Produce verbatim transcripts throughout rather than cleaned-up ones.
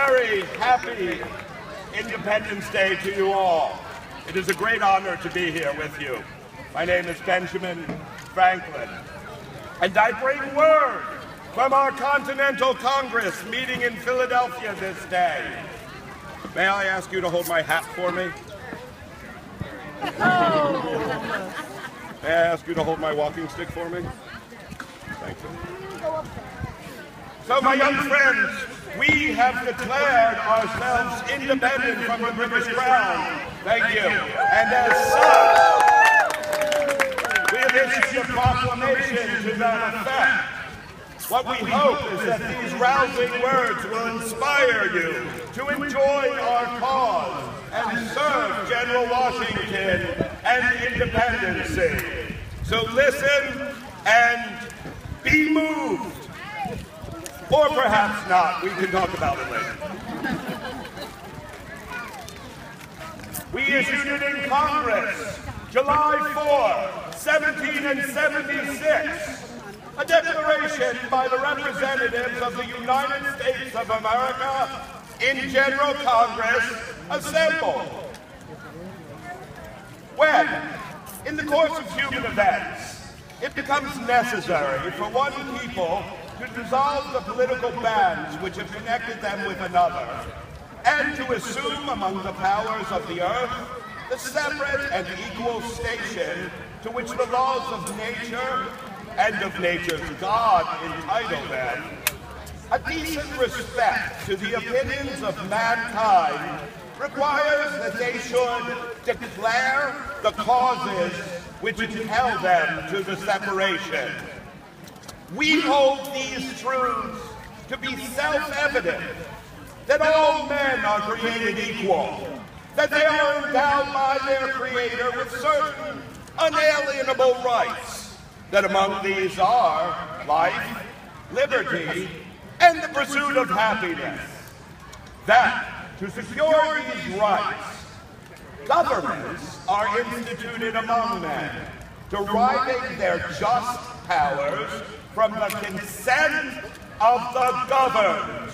very happy Independence Day to you all. It is a great honor to be here with you. My name is Benjamin Franklin, and I bring word from our Continental Congress meeting in Philadelphia this day. May I ask you to hold my hat for me? May I ask you to hold my walking stick for me? Thank you. So, my young friends, we have declared ourselves independent from the British Crown. Thank you. And as such, we have issued a proclamation to that effect. What we hope is that these rousing words will inspire you to enjoy our cause and serve General Washington and independency. So listen and be moved. Or perhaps not. We can talk about it later. We issued it in Congress, July fourth, seventeen seventy-six, a declaration by the representatives of the United States of America in General Congress assembled. When, in the course of human events, it becomes necessary for one people to dissolve the political bands which have connected them with another, and to assume among the powers of the earth the separate and equal station to which the laws of nature and of nature's God entitle them, a decent respect to the opinions of mankind requires that they should declare the causes which impel them to the separation. We hold these truths to be self-evident, that all men are created equal, that they are endowed by their Creator with certain unalienable rights, that among these are life, liberty, and the pursuit of happiness. That, to secure these rights, governments are instituted among men, deriving their just powers from the consent of the governed.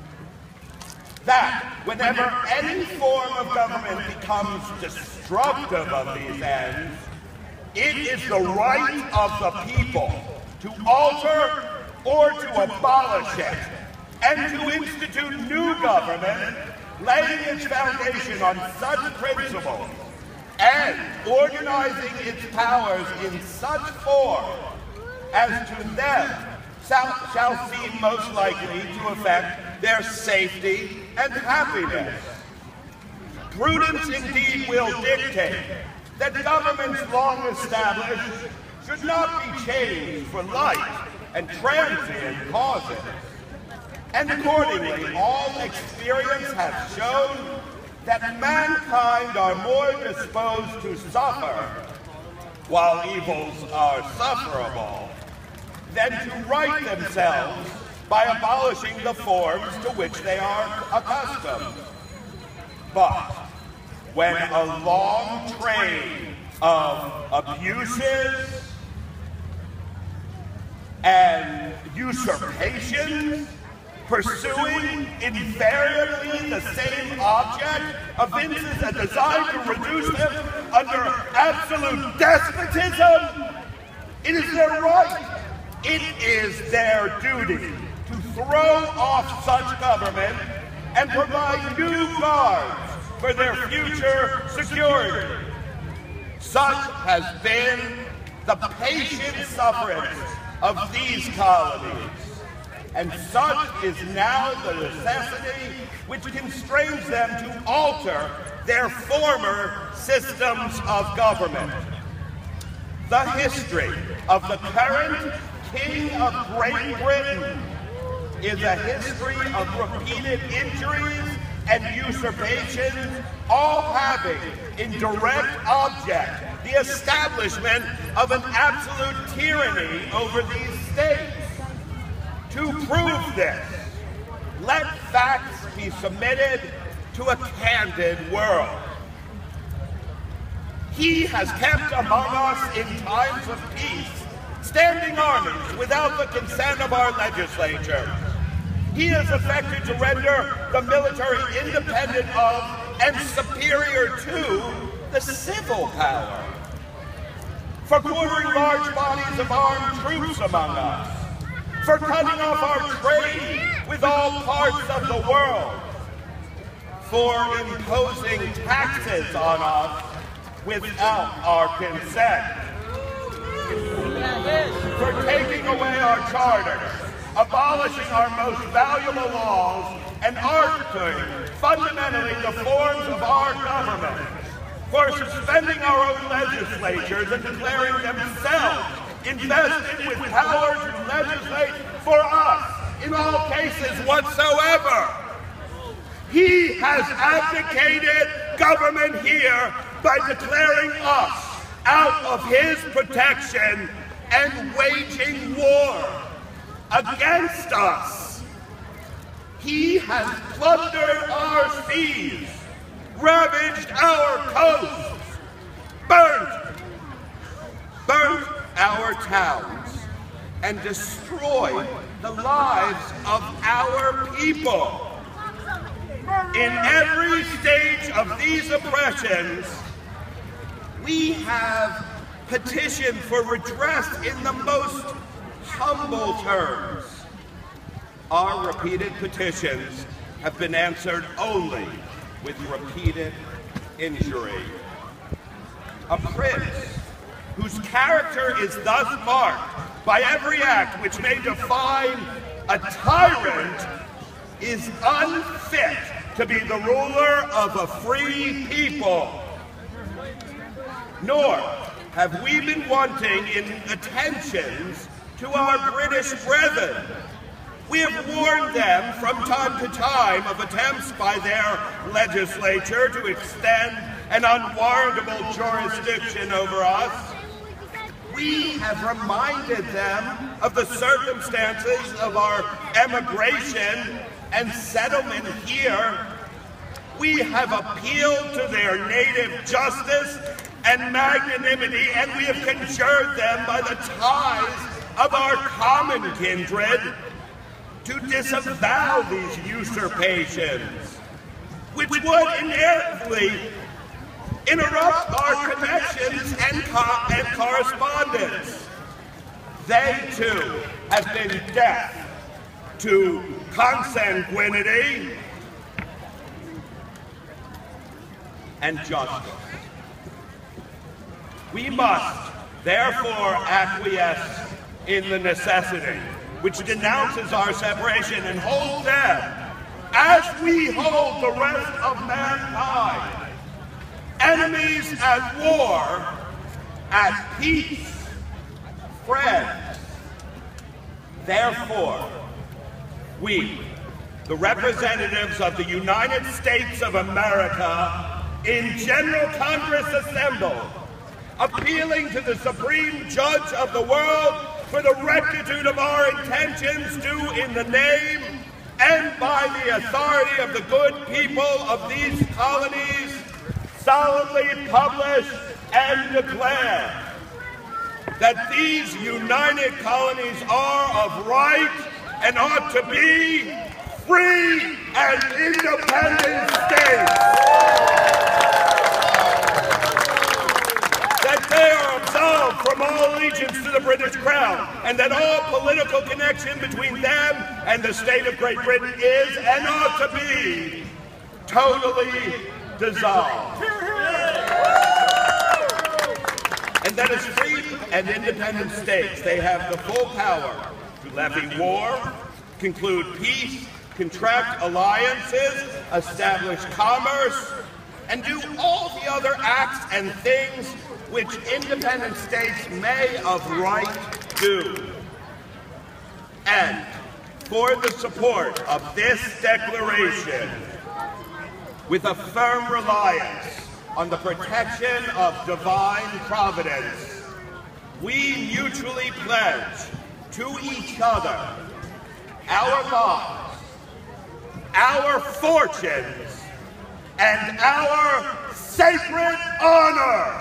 That, whenever any form of government becomes destructive of these ends, it is the right of the people to alter or to abolish it, and to institute new government, laying its foundation on such principles, and organizing its powers in such form as to them shall, shall seem most likely to affect their safety and happiness. Prudence indeed will dictate that governments long established should not be changed for light and transient causes. And accordingly, all experience has shown that mankind are more disposed to suffer, while evils are sufferable, than to right themselves by abolishing the forms to which they are accustomed. But when a long train of abuses and usurpations pursuing invariably the same object evinces a desire to reduce them under absolute despotism, it is their right, it is their duty to throw off such government and provide new guards for their future security. Such has been the patient sufferance of these colonies, and such is now the necessity which constrains them to alter their former systems of government. The history of the current King of Great Britain is a history of repeated injuries and usurpations, all having in direct object the establishment of an absolute tyranny over these states. To prove this, let facts be submitted to a candid world. He has kept among us in times of peace standing armies without the consent of our legislatures. He has affected to render the military independent of and superior to the civil power, for quartering large bodies of armed troops among us, for cutting off our trade with all parts of the world, for imposing taxes on us without our consent, for taking away our charters, abolishing our most valuable laws, and altering fundamentally the forms of our government, for suspending our own legislatures and declaring themselves invested with power to legislate for us in all cases whatsoever. He has abdicated government here by declaring us out of his protection and waging war against us. He has plundered our seas, ravaged our coasts, burnt, burnt our towns, and destroyed the lives of our people. In every stage of these oppressions, we have petitioned for redress in the most humble terms. Our repeated petitions have been answered only with repeated injury. A prince whose character is thus marked by every act which may define a tyrant is unfit to be the ruler of a free people. Nor have we been wanting in attentions to our British brethren. We have warned them from time to time of attempts by their legislature to extend an unwarrantable jurisdiction over us. We have reminded them of the circumstances of our emigration and settlement here. We have appealed to their native justice and magnanimity, and we have conjured them by the ties of our common kindred to disavow these usurpations, which would inevitably interrupt our connections and, co and correspondence. They, too, have been deaf to consanguinity and justice. We must, therefore, acquiesce in the necessity which denounces our separation and hold them, as we hold the rest of mankind, enemies at war, at peace, friends. Therefore, we, the representatives of the United States of America, in General Congress assembled, appealing to the Supreme Judge of the world for the rectitude of our intentions, do in the name and by the authority of the good people of these colonies, solemnly publish and declare that these united colonies are of right and ought to be free and independent states. That they are absolved from all allegiance to the British Crown, and that all political connection between them and the state of Great Britain is and ought to be totally dissolved. And that as free and independent states, they have the full power to levy war, conclude peace, contract alliances, establish commerce, and do all the other acts and things which independent states may of right do. And for the support of this declaration, with a firm reliance on the protection of divine providence, we mutually pledge to each other our lives, our fortunes, and our sacred honor.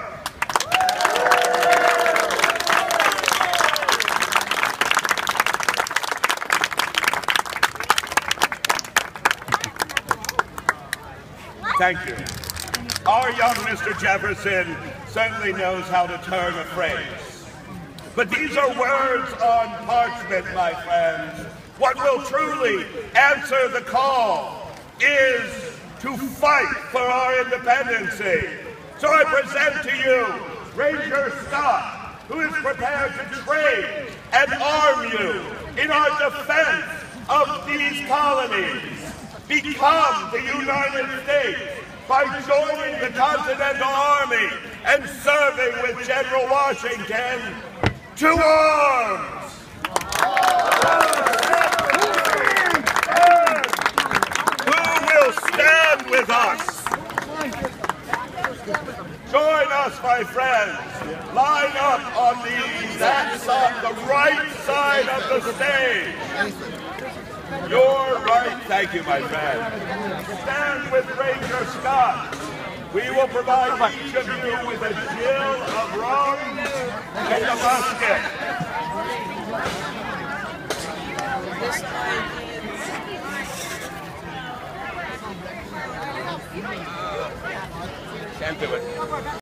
Thank you. Our young Mister Jefferson certainly knows how to turn a phrase. But these are words on parchment, my friends. What will truly answer the call is to fight for our independency. So I present to you Ranger Scott, who is prepared to train and arm you in our defense of these colonies. Become the United States by joining the Continental Army and serving with General Washington. To arms! Who will stand with us? Join us, my friends. Line up on the, that side, the right side of the stage. Your right, thank you, my friend. Stand with Ranger Scott. We will provide each of you with a gill of rum and a musket. Can't do it.